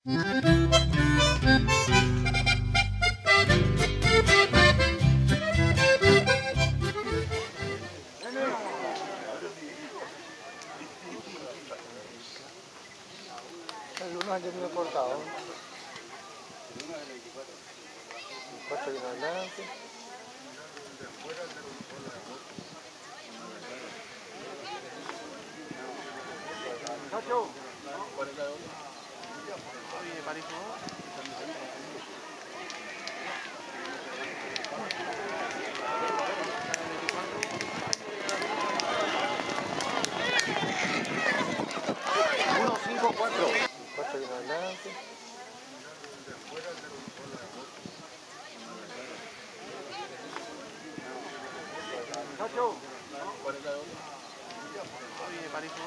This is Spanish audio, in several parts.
El 1 años me he cortado. 4 en adelante. Nacho. Oye, parejo. Uno, 5, 4. 4 en adelante. Nacho. Oye, parejo.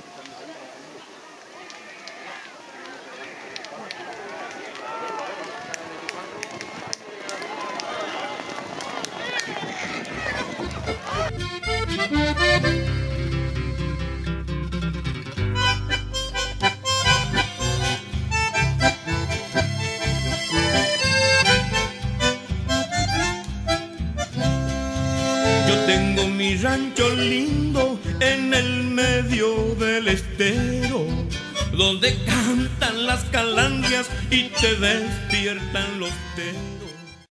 Yo tengo mi rancho lindo en el medio del estero, donde cantan las calandrias y te despiertan los teros.